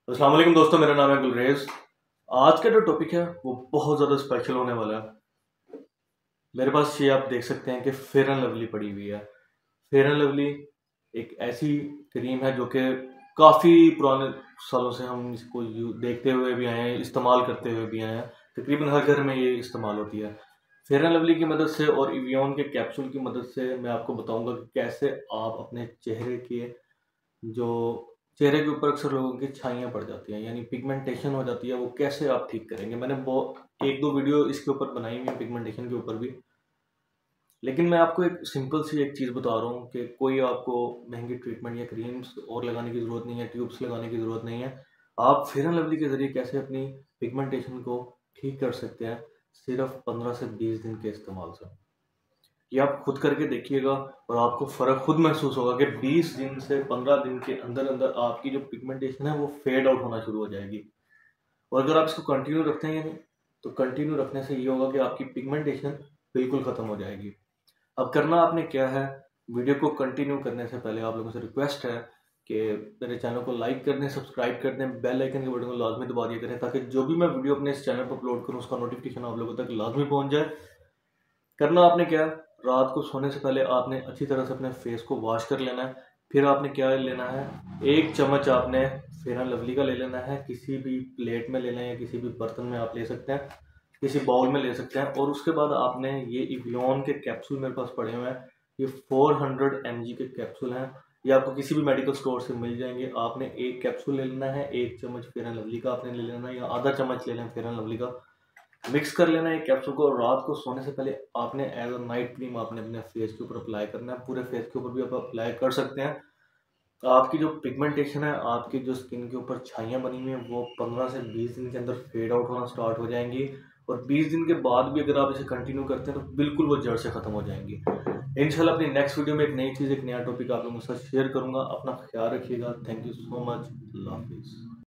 अस्सलाम वालेकुम दोस्तों, मेरा नाम है गुलरेज। आज का जो टॉपिक है वो बहुत ज़्यादा स्पेशल होने वाला है। मेरे पास ये आप देख सकते हैं कि फेयर एंड लवली पड़ी हुई है। फेयर एंड लवली एक ऐसी क्रीम है जो कि काफ़ी पुराने सालों से हम इसको देखते हुए भी आए हैं, इस्तेमाल करते हुए भी आए हैं। तकरीबन हर घर में ये इस्तेमाल होती है। फेयर एंड लवली की मदद से और इवियन के कैप्सूल की मदद से मैं आपको बताऊंगा कि कैसे आप अपने चेहरे के जो चेहरे के ऊपर अक्सर लोगों की छाइयाँ पड़ जाती हैं, यानी पिगमेंटेशन हो जाती है, वो कैसे आप ठीक करेंगे। मैंने वो एक दो वीडियो इसके ऊपर बनाई हुई है, पिगमेंटेशन के ऊपर भी। लेकिन मैं आपको एक सिंपल सी एक चीज़ बता रहा हूँ कि कोई आपको महंगी ट्रीटमेंट या क्रीम्स और लगाने की ज़रूरत नहीं है, ट्यूब्स लगाने की ज़रूरत नहीं है। आप फेयर एंड लवली के ज़रिए कैसे अपनी पिगमेंटेशन को ठीक कर सकते हैं, सिर्फ 15 से 20 दिन के इस्तेमाल से। ये आप खुद करके देखिएगा और आपको फ़र्क खुद महसूस होगा कि 20 दिन से 15 दिन के अंदर अंदर आपकी जो पिगमेंटेशन है वो फेड आउट होना शुरू हो जाएगी। और अगर आप इसको कंटिन्यू रखते हैं यानी, तो कंटिन्यू रखने से ये होगा कि आपकी पिगमेंटेशन बिल्कुल ख़त्म हो जाएगी। अब करना आपने क्या है, वीडियो को कंटिन्यू करने से पहले आप लोगों से रिक्वेस्ट है कि मेरे चैनल को लाइक कर दें, सब्सक्राइब कर दें, बेल आइकन के बटन को लाजमी दबा दिया करें, ताकि जो भी मैं वीडियो अपने इस चैनल पर अपलोड करूँ उसका नोटिफिकेशन आप लोगों तक लाजमी पहुँच जाए। करना आपने क्या, रात को सोने से पहले आपने अच्छी तरह से अपने फेस को वॉश कर लेना है। फिर आपने क्या लेना है, एक चम्मच आपने फेयर एंड लवली का ले लेना है। किसी भी प्लेट में ले लें या किसी भी बर्तन में आप ले सकते हैं, किसी बाउल में ले सकते हैं। और उसके बाद आपने ये इवियन के कैप्सूल मेरे पास पड़े हुए हैं, ये 400 mg के कैप्सूल हैं। ये आपको किसी भी मेडिकल स्टोर से मिल जाएंगे। आपने एक कैप्सूल ले लेना है, एक चम्मच फेयर एंड लवली का आपने ले लेना है, या आधा चम्मच ले लें फेयर एंड लवली का। मिक्स कर लेना है एक कैप्सूल को। रात को सोने से पहले आपने एज अ नाइट क्रीम आपने अपने फेस के ऊपर अप्लाई करना है। पूरे फेस के ऊपर भी आप अप्लाई कर सकते हैं। आपकी जो पिगमेंटेशन है, आपकी जो स्किन के ऊपर छाइयाँ बनी हुई हैं, वो 15 से 20 दिन के अंदर फेड आउट होना स्टार्ट हो जाएंगी। और 20 दिन के बाद भी अगर आप इसे कंटिन्यू करते हैं तो बिल्कुल वो जड़ से ख़त्म हो जाएंगी। इंशाल्लाह अपनी नेक्स्ट वीडियो में एक नई चीज़, एक नया टॉपिक आप लोगों के साथ शेयर करूंगा। अपना ख्याल रखिएगा। Thank you so much. अल्लाह हाफिज़।